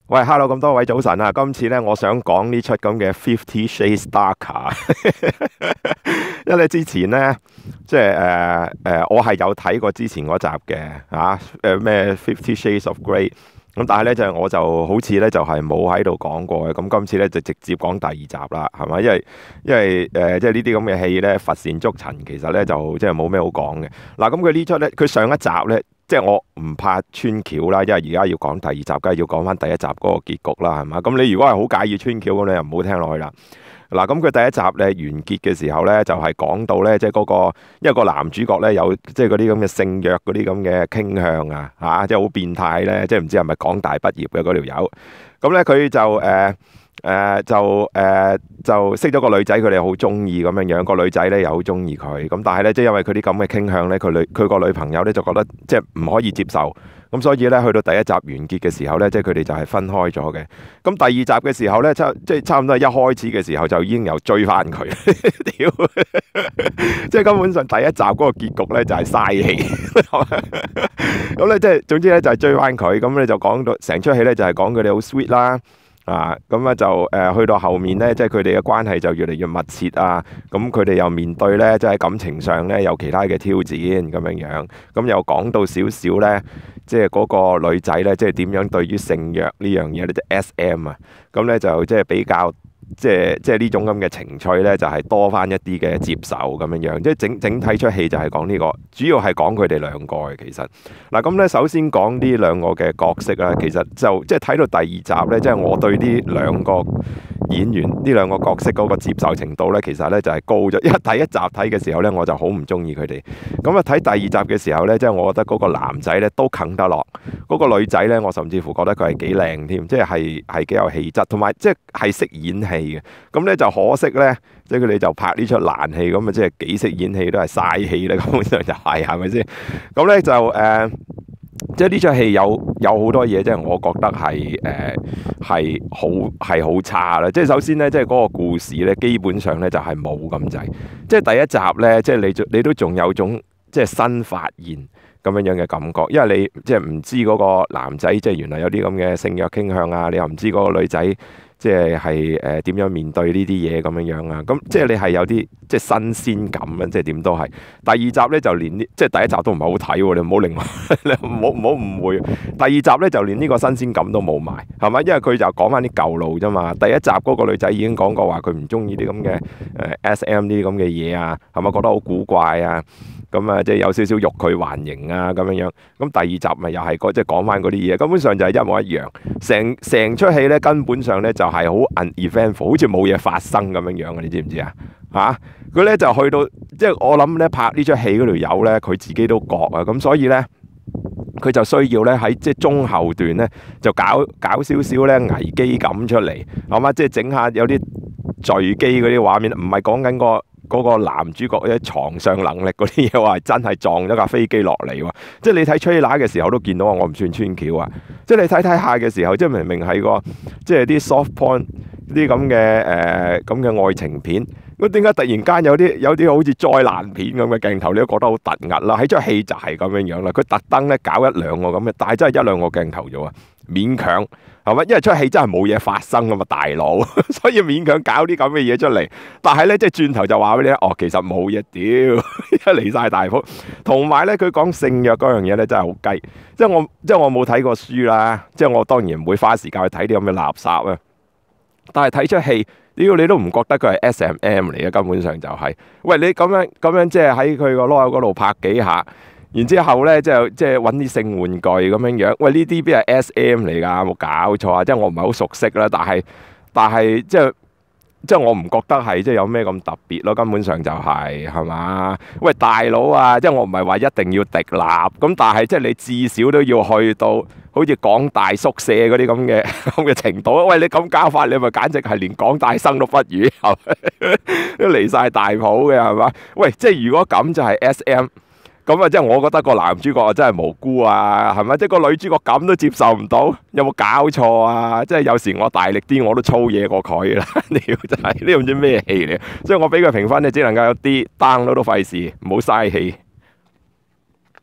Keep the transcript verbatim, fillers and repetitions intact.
喂，hello，咁多位早晨啊！今次咧，我想講呢出咁嘅《Fifty Shades Darker》，因為咧之前咧，即係誒誒，我係有睇過之前嗰集嘅嚇誒咩《Fifty Shades of Grey》，咁但係咧就我就好似咧就係冇喺度講過嘅，咁今次咧就直接講第二集啦，係咪？因為因為誒、呃、即係呢啲咁嘅戲咧，乏善足陳，其實咧就即係冇咩好講嘅。嗱，咁佢呢出咧，佢上一集咧。即係我唔怕穿橋啦，因為而家要講第二集，梗係要講翻第一集嗰個結局啦，係嘛？咁你如果係好介意穿橋咁，你又唔好聽落去啦。嗱，咁佢第一集咧完結嘅時候咧，就係、是、講到咧，即係嗰個，因為個男主角咧有即係嗰啲咁嘅性虐嗰啲咁嘅傾向啊，嚇，即係好變態咧，即係唔知係咪港大畢業嘅嗰條友。咁咧佢就誒。呃誒、呃、就誒、呃、就識咗個女仔，佢哋好中意咁樣樣，個女仔咧又好中意佢，咁但係咧即係因為佢啲咁嘅傾向咧，佢女佢個女朋友咧就覺得即係唔可以接受，咁所以咧去到第一集完結嘅時候咧，即係佢哋就係分開咗嘅。咁第二集嘅時候咧，差即係差唔多係一開始嘅時候就已經有追翻佢，屌！即係根本上第一集嗰個結局咧就係嘥氣，咁咧即係總之咧就係追翻佢，咁咧就講到成出戲咧就係講佢哋好 sweet 啦。啊，咁啊就誒、呃、去到後面咧，即係佢哋嘅關係就越嚟越密切啊。咁佢哋又面對咧，即係感情上咧有其他嘅挑戰咁樣樣。咁又講到少少咧，即係嗰個女仔咧，即係點樣對於性虐呢樣嘢咧，即係 S M 啊。咁咧就即係比較。即係即係呢種咁嘅情趣咧，就係、是、多翻一啲嘅接受咁樣樣，即係整整體出戲就係講呢個，主要係講佢哋兩個嘅其實。嗱咁咧，首先講呢兩個嘅角色啦，其實就即係睇到第二集咧，即係我對呢兩個演員呢兩個角色嗰個接受程度咧，其實咧就係高咗。因為第一集睇嘅時候咧，我就好唔中意佢哋。咁啊睇第二集嘅時候咧，即係我覺得嗰個男仔咧都啃得落，嗰、那個女仔咧，我甚至乎覺得佢係幾靚添，即係係係幾有氣質，同埋即係係識演戲嘅。咁咧就可惜咧，即係佢哋就拍呢出爛戲，咁啊即係幾識演戲都係嘥氣咧，根本上就係係咪先？咁咧就誒。呃即係呢出戲有有好多嘢，即係我覺得係誒係好係好差啦。即係首先咧，即係嗰個故事咧，基本上咧就係冇咁滯。即係第一集咧，即係你你都仲有種即係新發現咁樣樣嘅感覺，因為你即係唔知嗰個男仔即係原來有啲咁嘅性虐傾向啊，你又唔知嗰個女仔。即係係誒點樣面對呢啲嘢咁樣樣啊？咁即係你係有啲即係新鮮感啊！即係點都係。第二集咧就連呢，即係第一集都唔係好睇喎，你唔好另外，你唔好唔好誤會。第二集咧就連呢個新鮮感都冇埋，係咪？因為佢就講翻啲舊路啫嘛。第一集嗰個女仔已經講過話，佢唔中意啲咁嘅誒 S M 呢啲咁嘅嘢啊，係咪覺得好古怪啊？咁啊，即係有少少欲拒還迎啊，咁樣樣。咁第二集咪又係個即係講翻嗰啲嘢，根本上就係一模一樣。成成出戲咧，根本上咧就係好 uneventful，好似冇嘢發生咁樣樣嘅，你知唔知啊？嚇，佢咧就去到即係我諗咧拍呢出戲嗰條友咧，佢自己都覺啊，咁所以咧佢就需要咧喺即係中後段咧就搞搞少少咧危機感出嚟，係嘛？即係整下有啲墜機嗰啲畫面，唔係講緊個。嗰個男主角嘅床上能力嗰啲嘢，話真係撞咗架飛機落嚟喎！即係你睇 trailer 嘅時候都見到啊，我唔算穿橋啊！即係你睇睇下嘅時候，即係明明係個即係啲 soft porn 啲咁嘅誒咁嘅愛情片，咁點解突然間有啲有啲好似災難片咁嘅鏡頭，你都覺得好突兀啦？喺出戲就係咁樣樣啦，佢特登咧搞一兩個咁嘅，但係真係一兩個鏡頭啫喎，勉強。係咪？因為出戲真係冇嘢發生㗎嘛，大佬，所以勉強搞啲咁嘅嘢出嚟。但係咧，即係轉頭就話俾你聽，哦，其實冇嘢，屌，離晒大譜。同埋咧，佢講性虐嗰樣嘢咧，真係好雞。即係我，即係我冇睇過書啦。即係我當然唔會花時間去睇啲咁嘅垃圾啊。但係睇出戲，屌你都唔覺得佢係 S M M 嚟嘅，根本上就係、是。喂，你咁樣咁樣，即係喺佢個籮柚嗰度拍幾下。然之後咧，即係即係揾啲性玩具咁樣樣。喂，呢啲邊係 S M 嚟㗎？冇搞錯啊！即係我唔係好熟悉啦，但係但係即係即係我唔覺得係即係有咩咁特別咯。根本上就係係嘛？喂，大佬啊！即係我唔係話一定要滴立咁，但係即係你至少都要去到好似港大宿舍嗰啲咁嘅咁嘅程度。喂，你咁搞法，你咪簡直係連港大生都不如，係咪都離晒大譜嘅係嘛？喂，即係如果咁就係 S M。咁啊，即係我覺得個男主角啊真係無辜啊，係咪？即係個女主角咁都接受唔到，有冇搞錯啊？即係有時我大力啲，我都粗嘢過佢啦。屌真係呢個唔知咩戲嚟，所以我俾佢評分咧，只能夠有啲 down 都費事，唔好嘥氣。